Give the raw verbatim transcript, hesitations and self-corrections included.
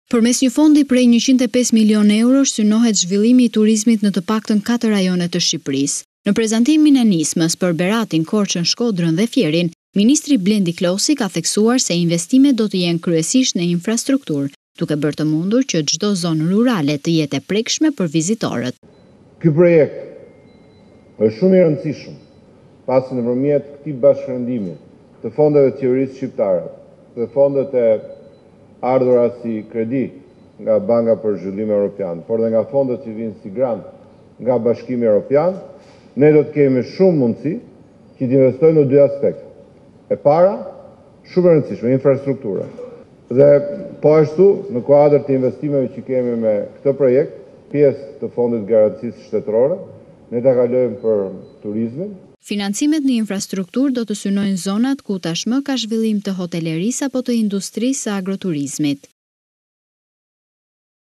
Përmes një fondi prej njëqind e pesë milion euro synohet zhvillimi i turizmit në të paktën katër rajone të Shqipërisë. Në prezantimin e nismës për Beratin, Korçën, Shkodrën dhe Fierin, Ministri Blendi Klosi ka theksuar se investimet do të jenë kryesisht në infrastrukturë, duke bërë të mundur që çdo zonë rurale të jetë e prekshme për vizitorët. Ky projekt është shumë i rëndësishëm, pasi nëpërmjet këtij bashkërendimi të fondeve të qeverisë shqiptare dhe fondet e ardhura si kredi nga Banka për Zhvillim Evropian, por dhe nga fondet që vinë si grant nga Bashkimi Evropian, ne do të kemi shumë mundësi që të investojmë në dy aspekte. E para, shumë e rëndësishme, infrastruktura. Dhe po ashtu, në kuadër të investimeve që kemi me këtë projekt, pjesë të fondit garancisë shtetërore, ne ta kalojmë për turizmin. Financimet në infrastrukturë do të synojnë zonat ku tashmë ka zhvillim të hotelerisë apo të industrisë së agroturizmit.